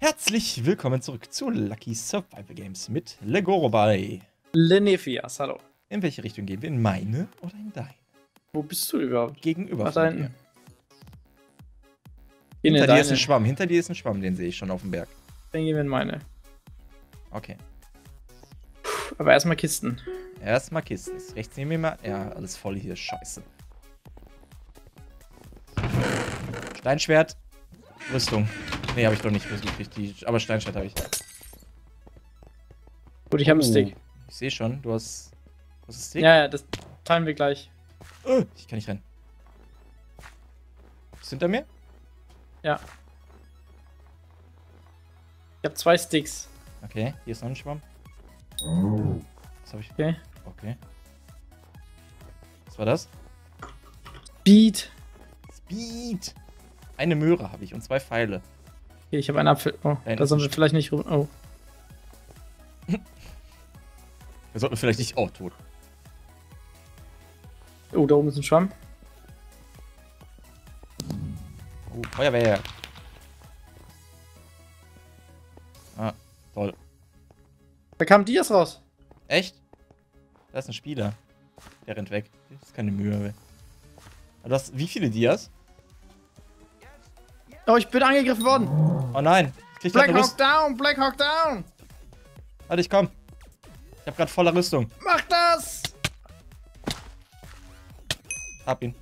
Herzlich willkommen zurück zu Lucky Survival Games mit Legoro bei Lenefias, hallo. In welche Richtung gehen wir? In meine oder in deine? Wo bist du überhaupt? Gegenüber Ach, von da dir. hinten. Hinter dir ist ein Schwamm, hinter dir ist ein Schwamm, den sehe ich schon auf dem Berg. Dann gehen wir in meine. Okay. Aber erstmal Kisten. Erstmal Kisten. Ist rechts neben mir mal. Ja, alles voll hier. Scheiße. Steinschwert. Rüstung. Nee, habe ich doch nicht gekriegt. Aber Steinschwert habe ich. Gut, ich habe einen Stick. Ich sehe schon, du hast einen Stick? Ja, das teilen wir gleich. Ich kann nicht rennen. Bist du hinter mir? Ja. Ich habe 2 Sticks. Okay, hier ist noch ein Schwamm. Was habe ich? Okay. Okay. Was war das? Speed. Speed! Eine Möhre habe ich und 2 Pfeile. Okay, ich habe einen Apfel. Oh, da sollen wir vielleicht nicht rum. Oh. Wir sollten vielleicht nicht. Oh, tot. Oh, da oben ist ein Schwamm. Oh, Feuerwehr. Ah, toll. Da kam Dias raus. Echt? Da ist ein Spieler. Der rennt weg. Das ist keine Mühe. Aber du hast wie viele Dias? Oh, ich bin angegriffen worden. Oh nein. Ich krieg Black eine Hawk down, Black Hawk down. Warte, ich komm. Ich hab grad voller Rüstung. Mach das. Hab ihn.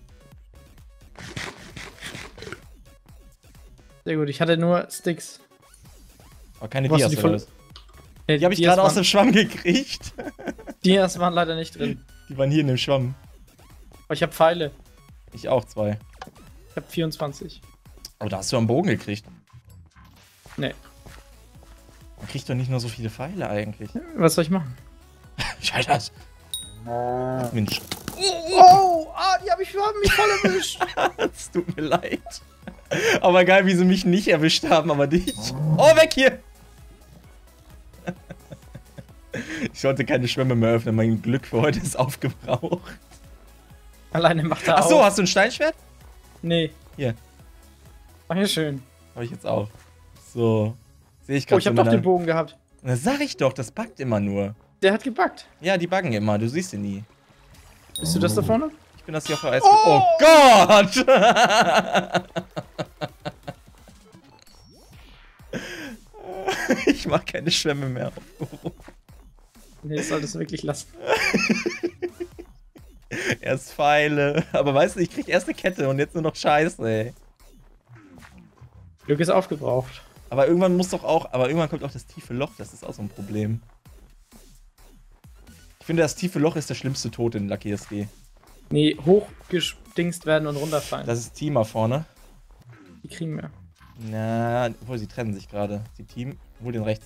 Sehr gut, ich hatte nur Sticks. Aber keine Wo hast du Dias, die oder voll- was? Die hab ich gerade aus dem Schwamm gekriegt. Dias waren leider nicht drin. Die waren hier in dem Schwamm. Aber ich habe Pfeile. Ich auch 2. Ich habe 24. Aber da hast du am Bogen gekriegt. Nee. Man kriegt doch nicht nur so viele Pfeile eigentlich. Was soll ich machen? Scheiße. Mensch. Oh, die habe ich mich voll erwischt. Es tut mir leid. Aber geil, wie sie mich nicht erwischt haben, aber dich. Oh, weg hier! Ich sollte keine Schwämme mehr öffnen. Mein Glück für heute ist aufgebraucht. Alleine macht er Achso, auf. hast du ein Steinschwert? Nee. Hier. Dankeschön. Habe ich jetzt auch. So. Sehe ich Oh, gerade. ich habe doch den Bogen gehabt. Das sag ich doch, das buggt immer nur. Der hat gebackt. Ja, die buggen immer, du siehst sie nie. Bist du das da vorne? Ich bin das hier auf der Eis. Oh Gott! Ich mach keine Schwämme mehr auf. Nee, das solltest du wirklich lassen. Erst Pfeile. Aber weißt du, ich krieg erst eine Kette und jetzt nur noch Scheiße, ey. Glück ist aufgebraucht. Aber irgendwann muss doch auch. Aber irgendwann kommt auch das tiefe Loch, das ist auch so ein Problem. Ich finde, das tiefe Loch ist der schlimmste Tod in Lucky SG. Nee, hochgedingst werden und runterfallen. Das ist Teamer vorne. Die kriegen wir. Na, obwohl sie trennen sich gerade. Die Team. Hol den rechts.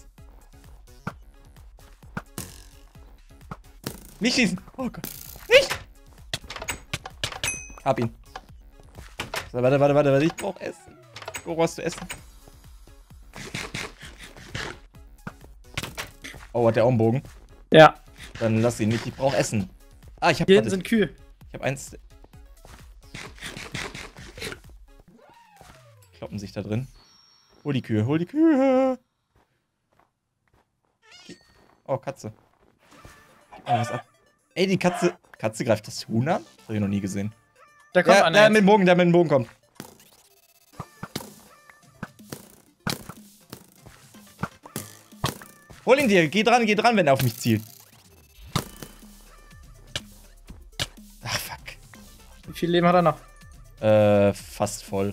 Nicht schießen! Oh Gott. Nicht! Hab ihn. So, warte. Ich brauch Essen. Wo hast du Essen? Oh, hat der auch einen Bogen? Ja. Dann lass ihn nicht. Ich brauch Essen. Ah, ich hab. Hier hinten sind Kühe. Ich hab eins. Kloppen sich da drin. Hol die Kühe, hol die Kühe! Oh, Katze. Oh, was ab? Ey, die Katze. Katze greift das Huhn an? Das hab ich noch nie gesehen. Da kommt Ja, einer. der mit dem Bogen kommt. Hol ihn dir, geh dran, wenn er auf mich zielt. Ach, fuck. Wie viel Leben hat er noch? Fast voll.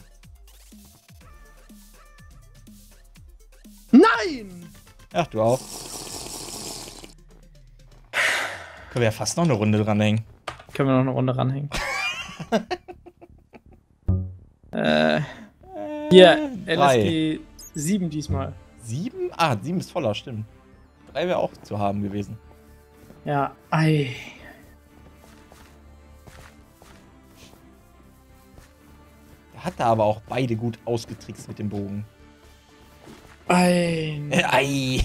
Nein! Ach, du auch. Können wir ja fast noch eine Runde dranhängen. Können wir noch eine Runde ranhängen. Hier, LSG 7 diesmal. 7? Ah, 7 ist voller, stimmt. 3 wäre auch zu haben gewesen. Ja, ei. Da hat er aber auch beide gut ausgetrickst mit dem Bogen. Ei. Ei.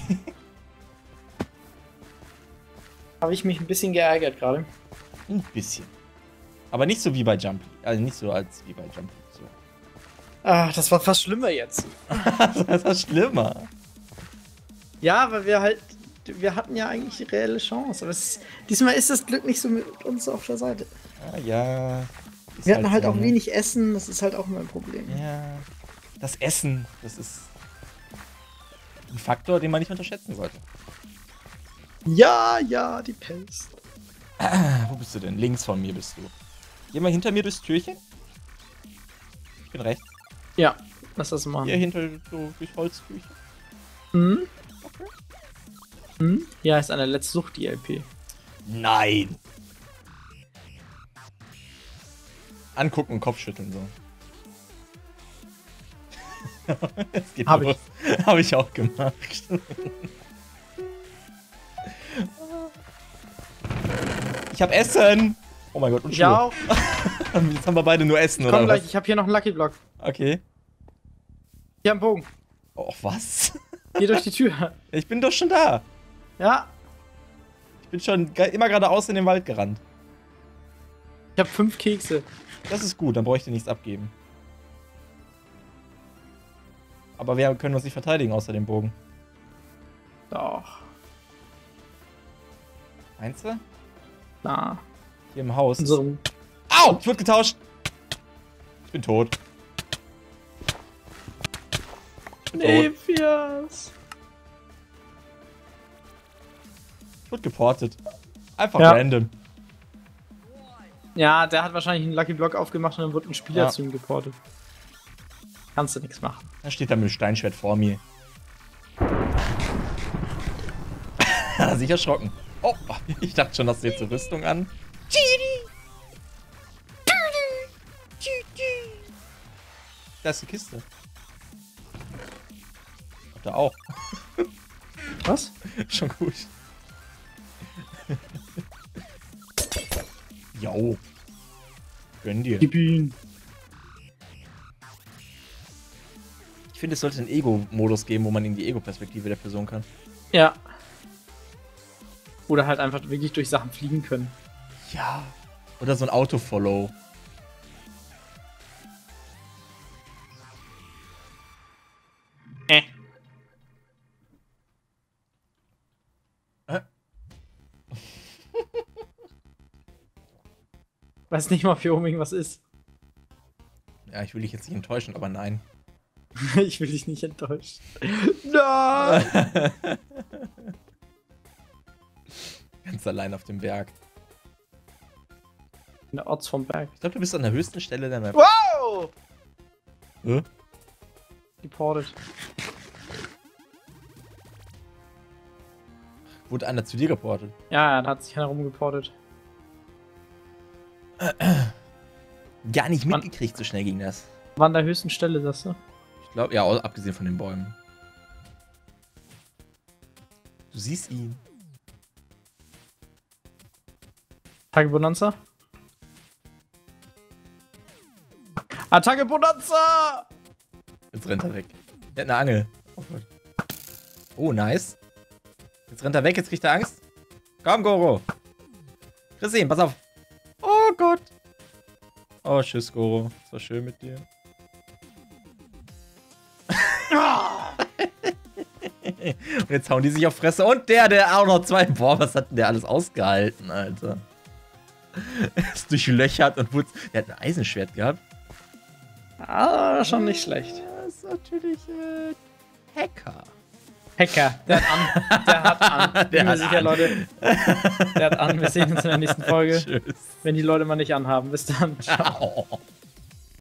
Habe ich mich ein bisschen geärgert gerade. Ein bisschen. Aber nicht so wie bei Jumpy. Also nicht so als wie bei Jumpy. So. Ah, das war fast schlimmer jetzt. Das war schlimmer. Ja, weil wir hatten ja eigentlich die reelle Chance. Aber diesmal ist das Glück nicht so mit uns auf der Seite. Ah, ja. Ist Wir hatten halt so, auch ne? wenig Essen, das ist halt auch immer ein Problem. Ja. Das Essen, das ist ein Faktor, den man nicht unterschätzen sollte. Ja, die Pest. Wo bist du denn? Links von mir bist du. Geh mal hinter mir durchs Türchen. Ich bin rechts. Ja, lass das machen. Hier hinter so durch Holztürchen. Hm? Okay. Hm? Hier heißt eine letzte Sucht die LP. Nein! Angucken und Kopfschütteln so. Es geht Hab los. Hab ich auch gemacht. Ich hab Essen! Oh mein Gott, und Ja, auch. Jetzt haben wir beide nur Essen, Komm oder gleich, was? ich habe hier noch einen Lucky Block. Okay. Hier am Bogen. Oh, was? Hier durch die Tür. Ich bin doch schon da. Ja, Ich bin schon immer geradeaus in den Wald gerannt. ich habe 5 Kekse. Das ist gut, dann brauche ich dir nichts abgeben. Aber wir können uns nicht verteidigen außer dem Bogen. Doch. Meinst du? Na. Hier im Haus. Unserem. Au! Ich wurde getauscht! Ich bin tot. Ich bin tot. Nephias. Ich wurde geportet. Einfach Ja. random. Ja, der hat wahrscheinlich einen Lucky Block aufgemacht und dann wird ein Spieler Ja. zu ihm geportet. Kannst du nichts machen. Da steht da mit dem Steinschwert vor mir. Hat er sich erschrocken. Oh, ich dachte schon, hast du jetzt eine Rüstung an. Da ist die Kiste. Habt ihr auch. Was? Schon gut. Jo. Gönn dir. Gib ihn. Ich finde, es sollte einen Ego-Modus geben, wo man in die Ego-Perspektive der Person kann. Ja. Oder halt einfach wirklich durch Sachen fliegen können. Ja. Oder so ein Auto-Follow. Äh. Weiß nicht mal, ob hier oben irgendwas ist. Ja, ich will dich jetzt nicht enttäuschen, aber nein. Ich will dich nicht enttäuschen. Nein! Ganz allein auf dem Berg. In der Orts vom Berg. Ich glaube, du bist an der höchsten Stelle der Map. Wow! Hä? Geportet. Wurde einer zu dir geportet? Ja, da hat sich einer rumgeportet. Gar nicht Mann. mitgekriegt, so schnell ging das. War an der höchsten Stelle, sagst du? Ich glaube, ja, abgesehen von den Bäumen. Du siehst ihn. Attacke Bonanza? Attacke Bonanza! Jetzt rennt er weg. Der hat eine Angel. Oh Gott. Oh, nice. Jetzt rennt er weg, jetzt kriegt er Angst. Komm, Goro. Kriegst ihn, pass auf. Oh Gott. Oh, tschüss, Goro. Es war schön mit dir. Und jetzt hauen die sich auf Fresse. Und der auch noch zwei. Boah, was hat denn der alles ausgehalten, Alter? Er ist durchlöchert und wurde. Der hat ein Eisenschwert gehabt. Ah, schon nicht schlecht. Das ist natürlich Hacker. Hacker, der hat an. Der hat an. Der Bin mir hat sicher, an. Leute. Der hat an. Wir sehen uns in der nächsten Folge. Tschüss. Wenn die Leute mal nicht anhaben. Bis dann. Ciao. Au.